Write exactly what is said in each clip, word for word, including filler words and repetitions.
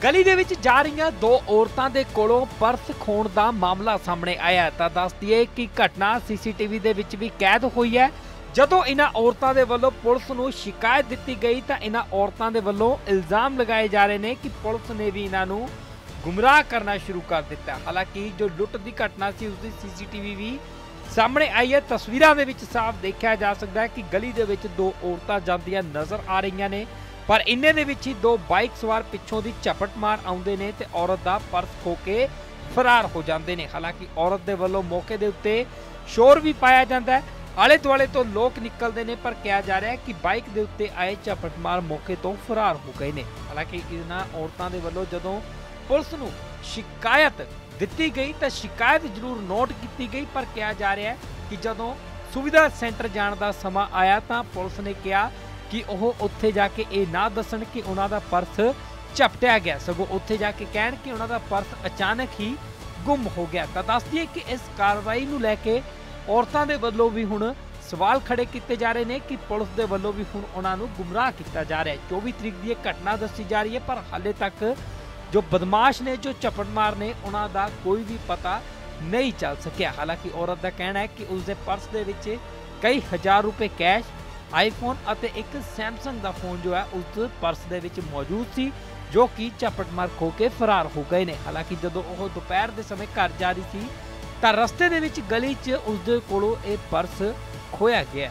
गली दे विच जा रही दो औरतां दे कोलों पर्स खोण दा मामला सामने आया तां दस दईए कि घटना सीसीटीवी दे विच भी कैद हुई है। जदों इन्हां औरतां दे वल्लों पुलिस नूं शिकायत दित्ती गई तां इन्हां औरतां दे वल्लों इल्जाम लगाए जा रहे हैं कि पुलिस ने भी इन्हां नूं गुमराह करना शुरू कर दिता। हालांकि जो लुट की घटना सी उसकी सीसीटीवी भी सामने आई है। तस्वीरां दे विच साफ देखा जा सकता है कि गली दे विच दो औरतां जांदियां नज़र आ रही ने, पर इन्ने दे विच ही दो बाइक सवार पिछों दी झपट मार आउंदे ने ते औरत दा पर्स खो के फरार हो जाते हैं। हालांकि औरत दे वल्लों मौके दे उत्ते शोर भी पाया जाता है, आले दुआले तो लोग निकलते हैं, पर कहा जा रहा है कि बाइक दे उत्ते आए झपट मार मौके तो फरार हो गए ने। हालांकि इन्हां औरतां दे वल्लों जदों पुलिस नूं शिकायत दित्ती गई तो शिकायत जरूर नोट की गई, पर कहा जा रहा है कि जदों सुविधा सेंटर जाने का समा आया तो पुलिस ने कहा कि वह उत्थे जाके ये ना दसन कि उन्हों का पर्स झपटिया गया, सगों उत्थे जाके कहन कि उन्हों का पर्स अचानक ही गुम हो गया। तो दस दिए कि इस कार्रवाई नूं लैके औरतों के वल्लों भी हुण सवाल खड़े किए जा रहे हैं कि पुलिस के वल्लों भी हुण उन्होंने गुमराह किया जा रहा है। चौबीस तरीक की घटना दसी जा रही है, पर हाले तक जो बदमाश ने, जो झपटमार ने, उन्हों का कोई भी पता नहीं चल सकिया। हालांकि औरत का कहना है कि उसके पर्स के विच कई हज़ार रुपए कैश, आईफोन और एक सैमसंग का फोन जो है उस पर्स के विच मौजूद सी, जो कि झपट मार खो के फरार हो गए ने। हालांकि जदों वह दोपहर के समय घर जा रही थी तो रस्ते दे विच गली च उसदे कोलों ये पर्स खोया गया।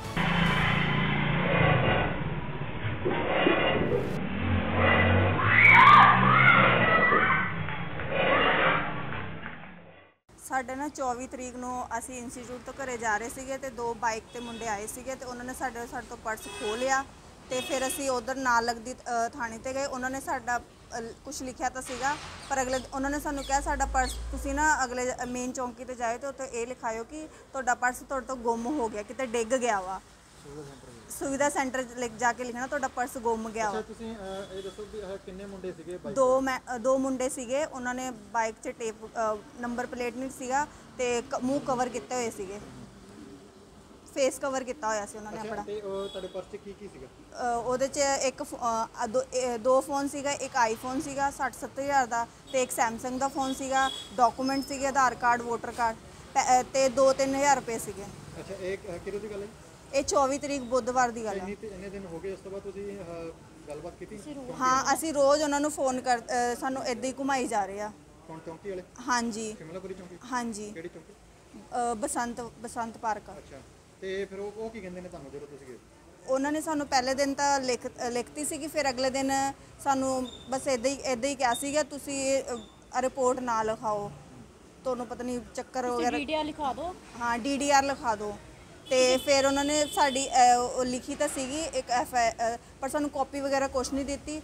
ਸਾਡੇ ਨਾ चौबीस तरीक ਨੂੰ ਅਸੀਂ ਇੰਸਟੀਚਿਊਟ ਤੋਂ ਘਰੇ ਜਾ ਰਹੇ ਸੀਗੇ ਤੇ ਦੋ ਬਾਈਕ ਤੇ ਮੁੰਡੇ ਆਏ ਸੀਗੇ ਤੇ ਉਹਨਾਂ ਨੇ ਸਾਡੇ ਸਾਡੇ ਤੋਂ ਪਰਸ ਖੋਹ ਲਿਆ ਤੇ ਫਿਰ ਅਸੀਂ ਉਧਰ ਨਾਲ ਲੱਗਦੀ ਥਾਣੇ ਤੇ ਗਏ। ਉਹਨਾਂ ਨੇ ਸਾਡਾ ਕੁਝ ਲਿਖਿਆ ਤਾਂ ਸੀਗਾ, ਪਰ ਅਗਲੇ ਉਹਨਾਂ ਨੇ ਸਾਨੂੰ ਕਿਹਾ ਸਾਡਾ ਪਰਸ ਤੁਸੀਂ ਨਾ ਅਗਲੇ ਮੇਨ ਚੌਂਕੀ ਤੇ ਜਾਇਓ ਤੇ ਉੱਥੇ ਇਹ ਲਿਖਾਇਓ ਕਿ ਤੁਹਾਡਾ ਪਰਸ ਤੁਹਾਡੇ ਤੋਂ ਗੁੰਮ ਹੋ ਗਿਆ, ਕਿਤੇ ਡਿੱਗ ਗਿਆ ਵਾ। ਸੁਵਿਧਾ ਸੈਂਟਰ ਲਿਖ ਜਾ ਕੇ ਲਿਖਣਾ ਤੁਹਾਡਾ ਪਰਸ ਗੁੰਮ ਗਿਆ ਵਾ। ਤੁਸੀਂ ਇਹ ਦੱਸੋ ਵੀ ਇਹ ਕਿੰਨੇ ਮੁੰਡੇ ਸੀਗੇ? ਦੋ ਮੈਂ ਦੋ ਮੁੰਡੇ ਸੀਗੇ, ਉਹਨਾਂ ਨੇ ਬਾਈਕ 'ਚ ਟੇਪ ਨੰਬਰ ਪਲੇਟ ਨਹੀਂ ਸੀਗਾ ਤੇ ਮੂੰਹ ਕਵਰ ਕੀਤੇ ਹੋਏ ਸੀਗੇ, ਫੇਸ ਕਵਰ ਕੀਤਾ ਹੋਇਆ ਸੀ ਉਹਨਾਂ ਨੇ ਆਪਣਾ। ਤੇ ਤੁਹਾਡੇ ਪਰਸ 'ਚ ਕੀ ਕੀ ਸੀਗਾ? ਉਹਦੇ 'ਚ ਇੱਕ ਦੋ ਫੋਨ ਸੀਗਾ, ਇੱਕ ਆਈਫੋਨ ਸੀਗਾ ਸੱਠ ਸੱਤਰ ਹਜ਼ਾਰ ਦਾ ਤੇ ਇੱਕ ਸੈਮਸੰਗ ਦਾ ਫੋਨ ਸੀਗਾ, ਡਾਕੂਮੈਂਟ ਸੀਗੇ ਆਧਾਰ ਕਾਰਡ, ਵੋਟਰ ਕਾਰਡ ਤੇ ਦੋ ਤਿੰਨ ਹਜ਼ਾਰ ਰੁਪਏ ਸੀਗੇ। ਅੱਛਾ, ਇਹ ਕਿਹਦੇ ਦੀ ਗੱਲ ਹੈ? ਇਹ ਚੌਬੀਸ ਤਰੀਕ ਬੁੱਧਵਾਰ ਦੀ ਗੱਲ ਹੈ। ਇੰਨੇ ਦਿਨ ਹੋ ਗਏ, ਉਸ ਤੋਂ ਬਾਅਦ ਤੁਸੀਂ ਗੱਲਬਾਤ ਕੀਤੀ? ਹਾਂ, ਅਸੀਂ ਰੋਜ਼ ਉਹਨਾਂ ਨੂੰ ਫੋਨ ਕਰ ਸਾਨੂੰ ਇਦਾਂ ਹੀ ਘੁਮਾਈ ਜਾ ਰਹੇ ਆ। ਕੌਣ, ਚੌਂਕੀ ਵਾਲੇ? ਹਾਂਜੀ, ਸ਼ਿਮਲਾਪੁਰੀ ਚੌਂਕੀ। ਹਾਂਜੀ। ਕਿਹੜੀ ਚੌਂਕੀ? ਬਸੰਤ ਬਸੰਤ ਪਾਰਕ। ਅੱਛਾ, ਤੇ ਫਿਰ ਉਹ ਕੀ ਕਹਿੰਦੇ ਨੇ ਤੁਹਾਨੂੰ ਜਦੋਂ ਤੁਸੀਂ ਗਏ? ਉਹਨਾਂ ਨੇ ਸਾਨੂੰ ਪਹਿਲੇ ਦਿਨ ਤਾਂ ਲਿਖ ਲਿਖਤੀ ਸੀਗੀ, ਫਿਰ ਅਗਲੇ ਦਿਨ ਸਾਨੂੰ ਬਸ ਇਦਾਂ ਹੀ ਇਦਾਂ ਹੀ ਕਿਹਾ ਸੀਗਾ ਤੁਸੀਂ ਰਿਪੋਰਟ ਨਾ ਲਿਖਾਓ, ਤੁਹਾਨੂੰ ਪਤਾ ਨਹੀਂ ਚੱਕਰ ਵਗੈਰਾ ਡੀਡੀਆਰ ਲਿਖਾ ਦਿਓ। ਹਾਂ, ਡੀਡੀਆਰ ਲਿਖਾ ਦਿਓ। ਤੇ ਫਿਰ ਉਹਨਾਂ ਨੇ ਸਾਡੀ ਲਿਖੀ ਤਾਂ ਸੀਗੀ ਇੱਕ ਐਫ ਪਰ ਸਾਨੂੰ ਕਾਪੀ ਵਗੈਰਾ ਕੁਛ ਨਹੀਂ ਦਿੱਤੀ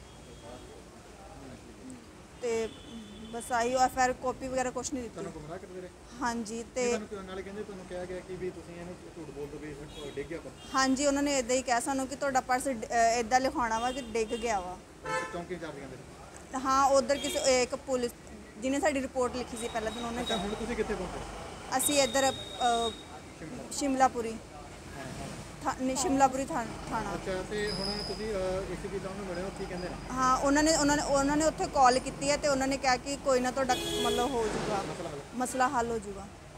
ਤੇ ਬਸ ਆਈ ਐਫ ਆਰ ਕਾਪੀ ਵਗੈਰਾ ਕੁਛ ਨਹੀਂ ਦਿੱਤੀ। ਤੁਹਾਨੂੰ ਗੁੰਮਰਾਹ ਕਰਦੇ ਰਹੇ? ਹਾਂਜੀ। ਤੇ ਨਾਲੇ ਕਹਿੰਦੇ ਤੁਹਾਨੂੰ ਕਿਹਾ ਗਿਆ ਕਿ ਵੀ ਤੁਸੀਂ ਇਹਨੂੰ ਝੂਠ ਬੋਲ ਦਿਓ ਵੀ ਡਿੱਗ ਗਿਆ ਪਰਸ। ਹਾਂਜੀ, ਉਹਨਾਂ ਨੇ ਇਦਾਂ ਹੀ ਕਿਹਾ ਸਾਨੂੰ ਕਿ ਤੁਹਾਡਾ ਪਰਸ ਇਦਾਂ ਲਿਖਾਉਣਾ ਵਾ ਕਿ ਡਿੱਗ ਗਿਆ ਵਾ। ਚੌਂਕੀ ਇੰਚਾਰਜ ਕਹਿੰਦੇ? ਹਾਂ, ਉਧਰ ਕਿਸੇ ਇੱਕ ਪੁਲਿਸ ਜਿਹਨੇ ਸਾਡੀ ਰਿਪੋਰਟ ਲਿਖੀ ਸੀ ਪਹਿਲਾਂ ਦਿਨ ਉਹਨੇ। ਹੁਣ ਤੁਸੀਂ ਕਿੱਥੇ ਪਹੁੰਚੇ? ਅਸੀਂ ਇੱਧਰ ਸ਼ਿਮਲਾਪੁਰੀ ਸ਼ਿਮਲਾਪੁਰੀ ਥਾਣਾ। ਅੱਛਾ, ਤੇ ਹੁਣ ਤੁਸੀਂ ਏਸੀਪੀ ਸਾਹਿਬ ਨੂੰ ਮਿਲੇ ਹੋ, ਕੀ ਕਹਿੰਦੇ ਨੇ? ਹਾਂ, ਉਹਨਾਂ ਨੇ ਉਹਨਾਂ ਨੇ ਉਹਨਾਂ ਨੇ ਉੱਥੇ ਕਾਲ ਕੀਤੀ ਹੈ ਤੇ ਉਹਨਾਂ ਨੇ ਕਿਹਾ ਕਿ ਕੋਈ ਨਾ ਤੁਹਾਡਾ ਮਤਲਬ ਹੋ ਜਾਊਗਾ, ਮਸਲਾ ਹੱਲ ਹੋ ਜਾਊਗਾ।